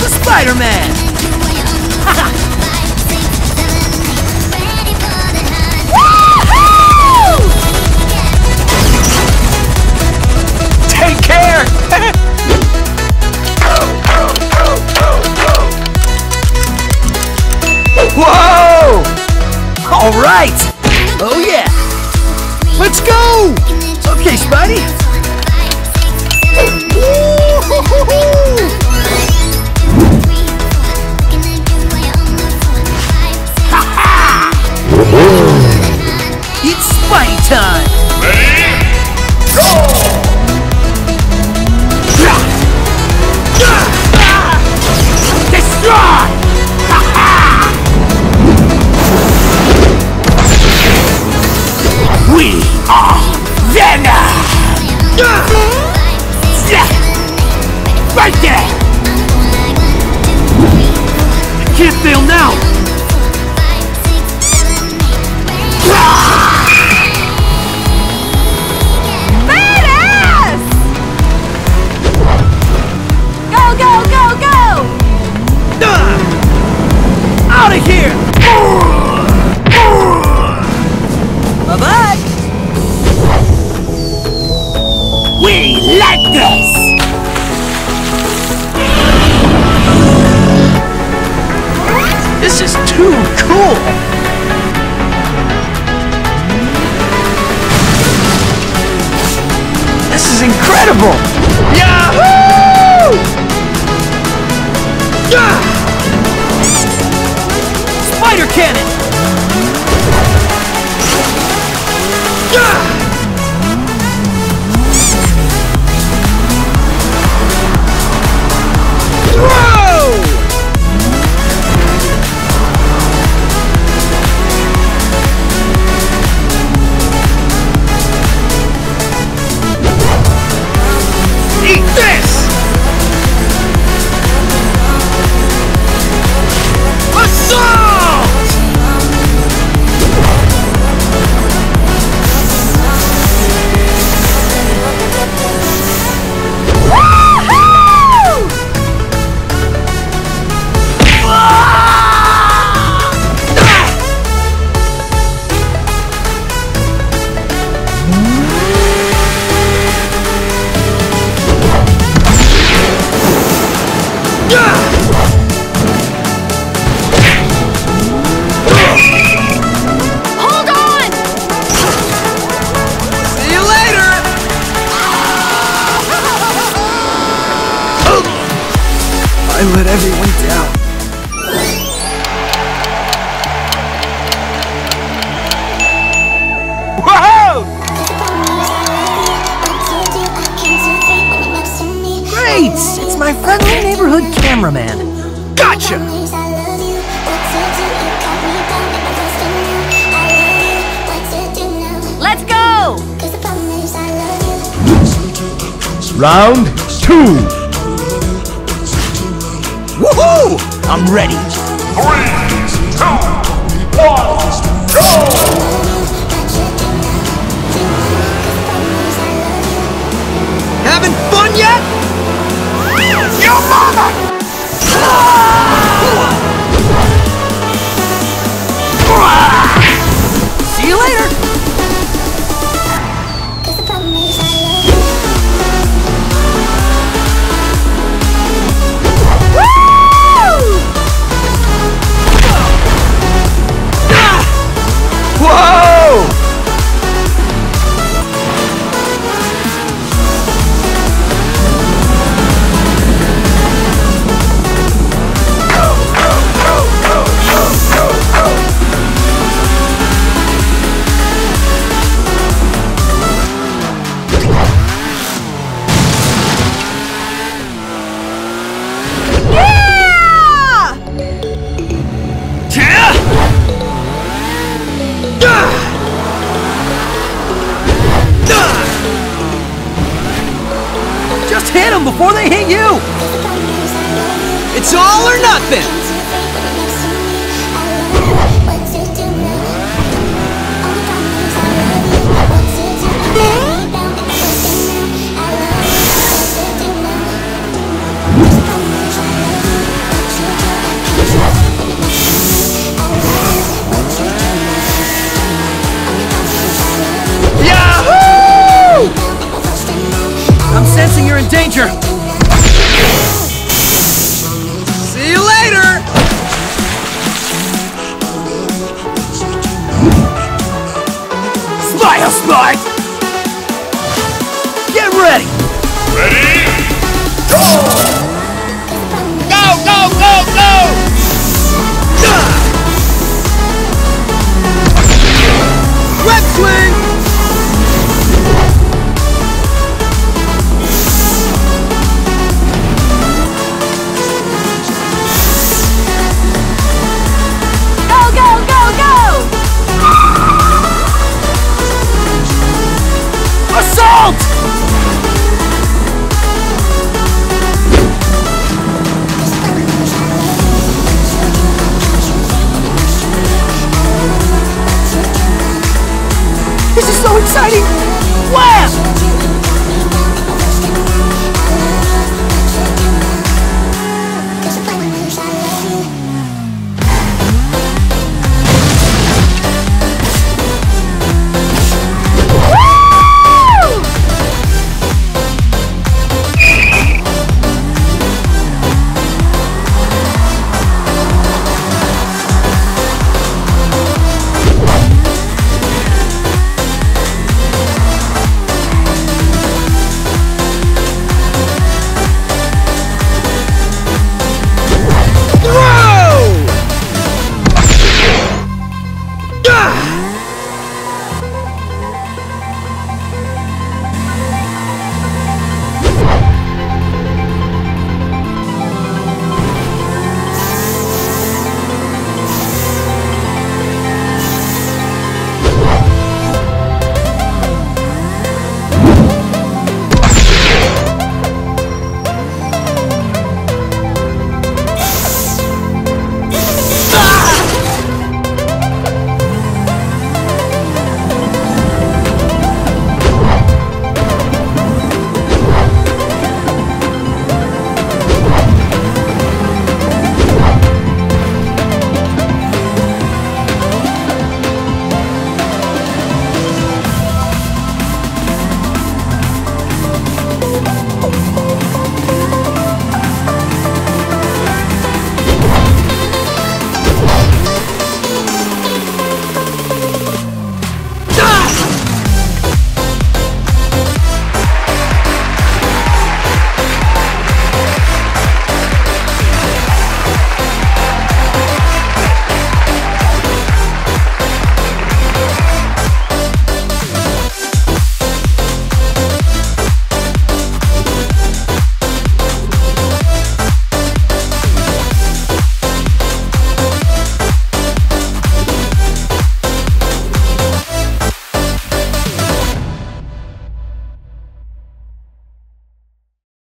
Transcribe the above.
Spiderman! Take care! Whoa! All right! Oh yeah! Let's go! Okay, Spidey! Ha-ha! It's Spidey time! Ready? Go! Destroy! Ha-ha! We are Venom! Right there! I can't fail now! Badass! Go, go, go, go! Out of here! Bye-bye! We like this! This is too cool! This is incredible! Yahoo! Spider cannon! Eat this! Assault! Woohoo! Hold on! See you later! I let everyone down. Whoa! Great! It's my friendly neighborhood cameraman. Gotcha! Let's go! Round 2. Woohoo! I'm ready. 3, 2, 1, go! Having fun yet? Your mama! See you later! Whoa! Just hit them before they hit you! It's all or nothing! now, Spike! Get ready! Ready? Go! Go, go, go, go! Web swing! Go, go, go, go! Assault! This is so exciting!